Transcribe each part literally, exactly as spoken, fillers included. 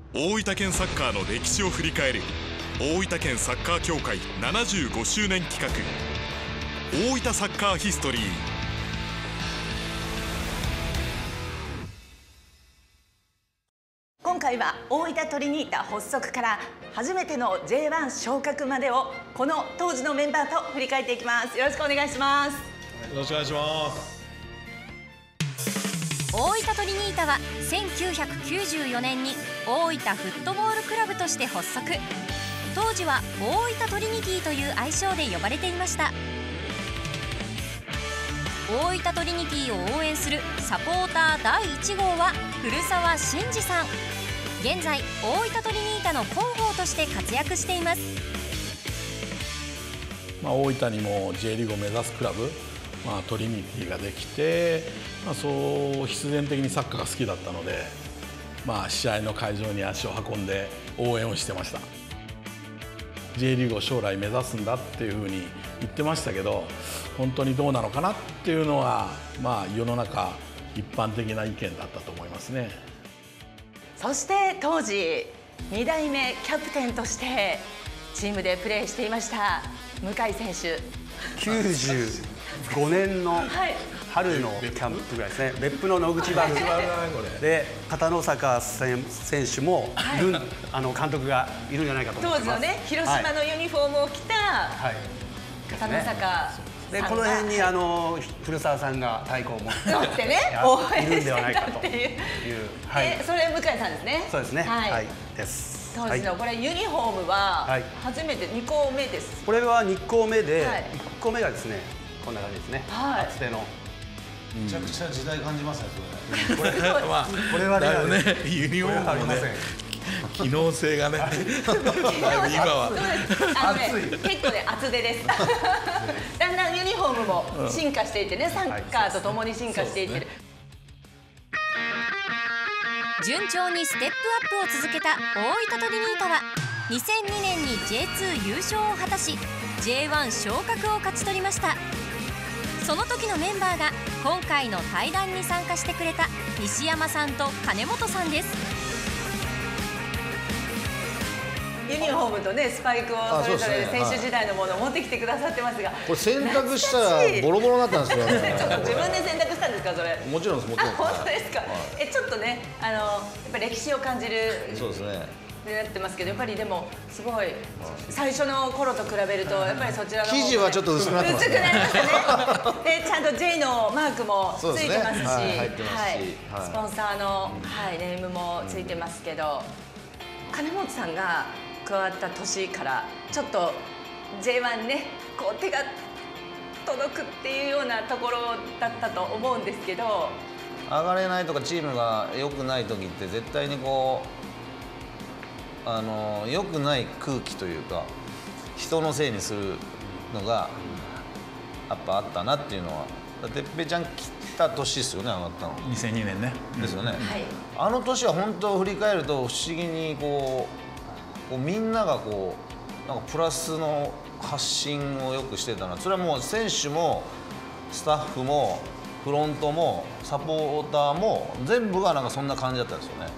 大分県サッカーの歴史を振り返る大分県サッカー協会ななじゅうごしゅうねん企画、大分サッカーヒストリー。 今回は大分トリニータ発足から初めての ジェイワン 昇格までをこの当時のメンバーと振り返っていきます。よろしくお願いします。 よろしくお願いします。 大分トリニータはせんきゅうひゃくきゅうじゅうよねんに大分フットボールクラブとして発足。当時は大分トリニティという愛称で呼ばれていました。大分トリニティを応援するサポーターだいいち号は古澤慎二さん。現在大分トリニータの広報として活躍しています。 まあ、大分にも J リーグを目指すクラブ、まあ、トリニティができて、まあ、そう必然的にサッカーが好きだったので、まあ、試合の会場に足を運んで応援をしてました。 J リーグを将来目指すんだっていうふうに言ってましたけど、本当にどうなのかなっていうのは、まあ、世の中一般的な意見だったと思いますね。 そして当時に代目キャプテンとしてチームでプレーしていました向井選手。 きゅうじゅうごねんの春のキャンプぐらいですね。別府の野口バルで片野坂選手もいる、はい、あの監督がいるんじゃないかと思ってます。 当時のね広島のユニフォームを着た片野坂で、この辺にあの古澤さんが太鼓を持ってね応援しているんではないかという。 え、それ向井さんですね。 そうですね。はい、です。 当時のこれユニフォームは初めてにこめです。 これはにこめで、いっこめがですねこんな感じですね。厚手の。 めちゃくちゃ時代感じますね。 これはこれはねユニフォームもね機能性がね今は結構ね厚手です。だんだんユニフォームも進化していってね、サッカーとともに進化していってる。 順調にステップアップを続けた大分トリニータはにせんにねんに ジェイツー 優勝を果たし ジェイワン 昇格を勝ち取りました。その時のメンバーが今回の対談に参加してくれた西山さんと金本さんです。 ユニフォームとねスパイクをそれぞれ選手時代のものを持ってきてくださってますが、 これ洗濯したらボロボロになったんですよね。 ちょっと自分で洗濯したんですかそれ？ もちろんです、もちろん。 本当ですか。え、ちょっとねあのやっぱ歴史を感じる。 そうですね。 なってますけど、やっぱりでもすごい最初の頃と比べるとやっぱりそちらの生地はちょっと薄くなってますね。 薄くなりましたね。でちゃんと J のマークもついてますし、はい、スポンサーのはいネームもついてますけど、金本さんが加わった年からちょっと ジェイワン ねこう手が届くっていうようなところだったと思うんですけど、 上がれないとかチームが良くない時って絶対にこうあの良くない空気というか人のせいにするのがやっぱあったなっていうのは、てっぺいちゃん来た年ですよね、上がったのにせんにねんねですよね、はい、あの年は本当振り返ると不思議にこうこうみんながこうなんかプラスの発信をよくしてたな。それはもう選手もスタッフもフロントもサポーターも全部がなんかそんな感じだったんですよね。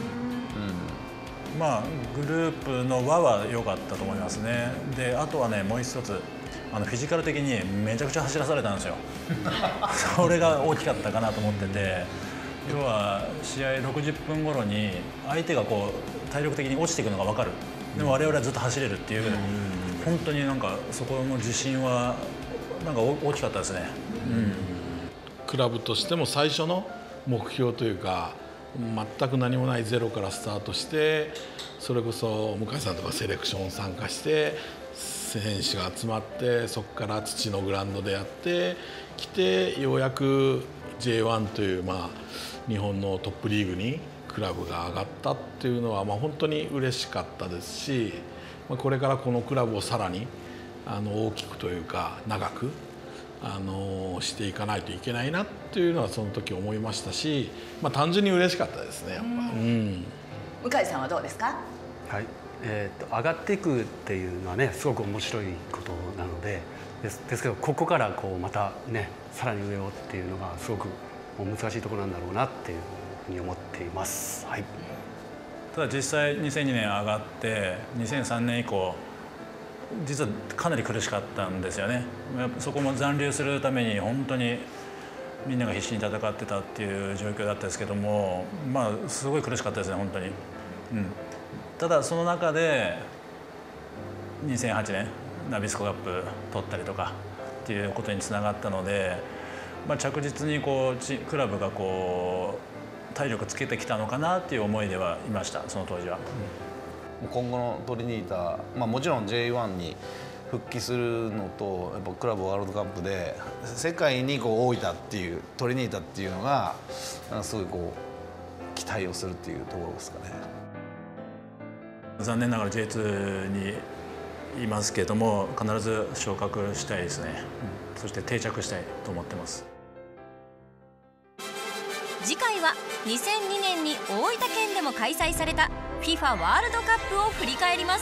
まあ、グループの輪は良かったと思いますね。であとはねもう一つあのフィジカル的にめちゃくちゃ走らされたんですよ。それが大きかったかなと思ってて、要は試合ろくじゅっぷん頃に相手がこう体力的に落ちていくのが分かる。でも我々はずっと走れるっていう、本当になんかそこの自信はなんか大きかったですね。うん、 クラブとしても最初の目標というか、全く何もないゼロからスタートして、それこそ向井さんとかセレクション参加して選手が集まって、そこから土のグラウンドでやってきて、ようやく ジェイワン という、まあ、日本のトップリーグにクラブが上がったっていうのは、まあ、本当に嬉しかったですし、まあ、これからこのクラブをさらにあの大きくというか長くあのしていかないといけないなっていうのはその時思いましたし、まあ、単純に嬉しかったですね、やっぱ。うん、 向井さんはどうですか？ はい、えー、と上がっていくっていうのはねすごく面白いことなのでですですけど、ここからこうまたねさらに上をっていうのがすごく難しいところなんだろうなっていうふうに思っています。はい、 ただ実際にせんにねん上がってにせんさんねん以降実はかなり苦しかったんですよね。そこも残留するために本当にみんなが必死に戦ってたっていう状況だったんですけども、まあすごい苦しかったですね本当に、うん、ただその中でにせんはちねんナビスコカップ取ったりとかっていうことにつながったので、まあ、着実にこうクラブがこう体力つけてきたのかなっていう思いではいましたその当時は。 うん、今後のトリニータ、まあ、もちろん ジェイワン に復帰するのとやっぱクラブワールドカップで世界にこう大分っていうトリニータっていうのがなんかすごいこう期待をするっていうところですかね。 残念ながら ジェイツー にいますけれども必ず昇格したいですね、うん、そして定着したいと思ってます。 次回はにせんにねんに大分県でも開催された フィファ ワールドカップを振り返ります。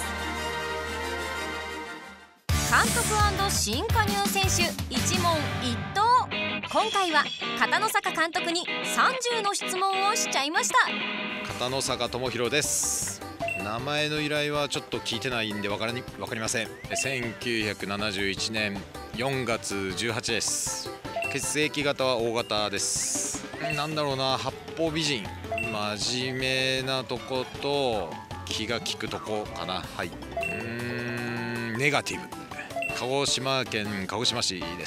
監督&新加入選手一問一答。今回は片野坂監督にさんじゅうの質問をしちゃいました。 片野坂智博です。名前の由来はちょっと聞いてないんで分かり、分かりません。せんきゅうひゃくななじゅういちねんよんがつじゅうはちです。血液型は O 型です。なんだろうな、八方美人、真面目なとこと気が利くとこかな。はい、うーんネガティブ。鹿児島県鹿児島市です。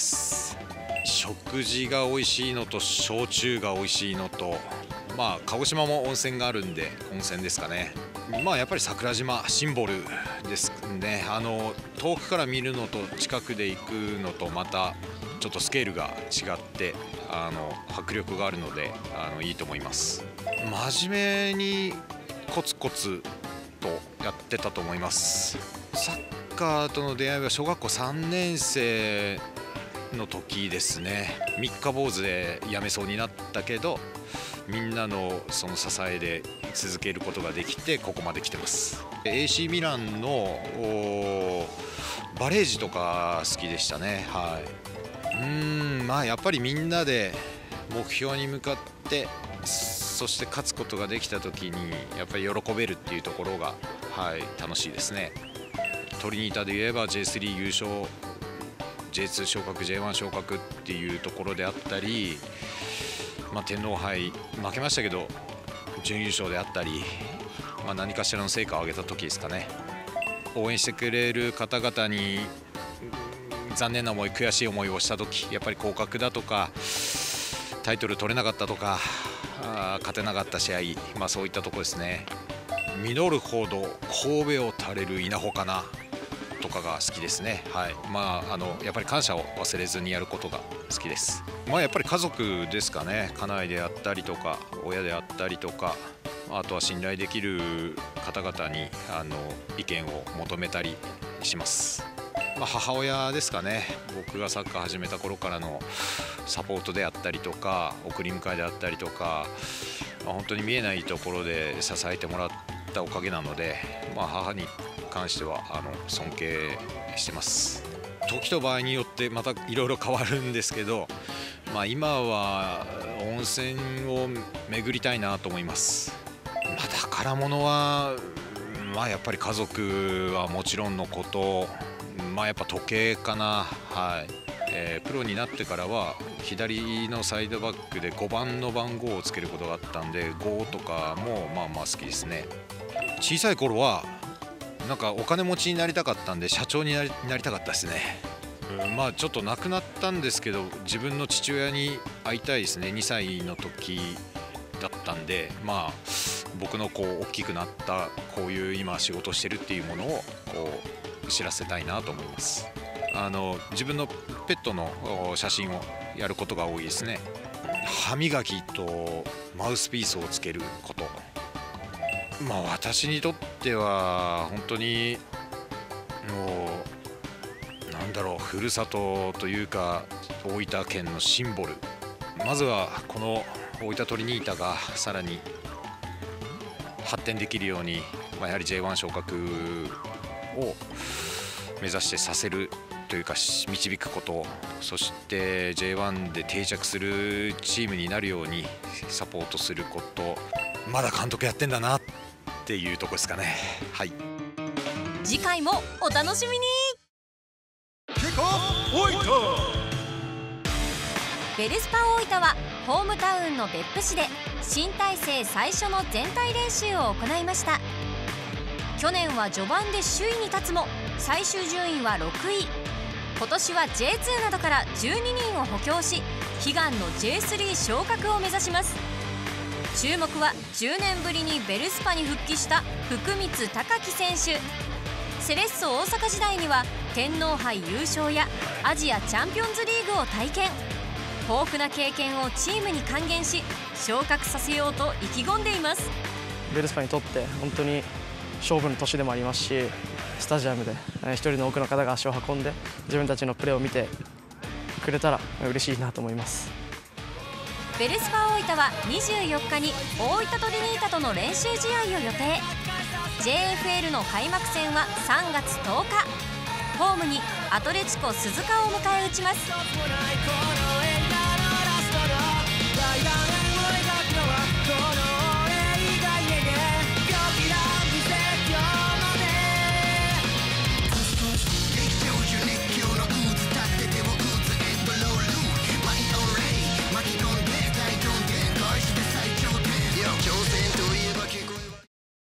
食事が美味しいのと焼酎が美味しいのと、まあ鹿児島も温泉があるんで温泉ですかね。まあやっぱり桜島シンボルですね。あの遠くから見るのと近くで行くのとまたちょっとスケールが違ってあの迫力があるのであのいいと思います。真面目にコツコツとやってたと思います。サッカーとの出会いは小学校さんねんせいの時ですね。三日坊主で辞めそうになったけどみんなのその支えで続けることができてここまで来てます。 エーシー ミランのバレージとか好きでしたね。はい、うーんまあやっぱりみんなで目標に向かってそして勝つことができた時にやっぱり喜べるっていうところが、はい、楽しいですね。トリニータで言えば ジェイスリー 優勝 ジェイツー 昇格 ジェイワン 昇格っていうところであったり、まあ、天皇杯負けましたけど準優勝であったり、まあ、何かしらの成果を上げた時ですかね。応援してくれる方々に残念な思い悔しい思いをした時やっぱり降格だとかタイトル取れなかったとかあ勝てなかった試合、まあ、そういったところですね。実るほど神戸を垂れる稲穂かなとかが好きですね。はい、まああのやっぱり感謝を忘れずにやることが好きです。まあやっぱり家族ですかね。家内であったりとか親であったりとかあとは信頼できる方々にあの意見を求めたりします。まあ、母親ですかね。僕がサッカー始めた頃からのサポートであったりとか送り迎えであったりとか、まあ、本当に見えないところで支えてもらったおかげなので、まあ、母に関してはあの尊敬してます。時と場合によってまたいろいろ変わるんですけど、まあ、今は温泉を巡りたいなと思います。まあ、宝物は、まあ、やっぱり家族はもちろんのこと、まあ、やっぱ時計かな。はいえー、プロになってからは左のサイドバックでごばんの番号をつけることがあったんでごとかもまあまあ好きですね。小さい頃はなんかお金持ちになりたかったんで社長になり、なりたかったですね。うん、まあちょっと亡くなったんですけど自分の父親に会いたいですね。にさいの時だったんで、まあ僕のこう大きくなったこういう今仕事してるっていうものをこう知らせたいなと思います。あの自分のペットの写真をやることが多いですね。歯磨きとマウスピースをつけること、まあ私にとっては本当にもうなんだろうふるさとというか大分県のシンボル。まずはこの大分トリニータがさらに発展できるように、まあ、やはり ジェイワン 昇格を目指してさせるというか導くこと、そして ジェイワン で定着するチームになるようにサポートすること。まだ監督やってんだなっっていうとこですかね。はい、 次回もお楽しみに。ベルスパ大分はホームタウンの別府市で新体制最初の全体練習を行いました。去年は序盤で首位に立つも最終順位はろくい。今年は ジェイツー などからじゅうににんを補強し悲願の ジェイスリー 昇格を目指します。注目はじゅうねんぶりにベルスパに復帰した福光孝樹選手。セレッソ大阪時代には天皇杯優勝やアジアチャンピオンズリーグを体験。豊富な経験をチームに還元し昇格させようと意気込んでいます。 ベルスパにとって本当に勝負の年でもありますし、スタジアムで一人の多くの方が足を運んで自分たちのプレーを見てくれたら嬉しいなと思います。 ベルスパ大分はにじゅうよっかに大分トリニータとの練習試合を予定。 ジェイエフエル の開幕戦はさんがつとおか、ホームにアトレチコ鈴鹿を迎え撃ちます。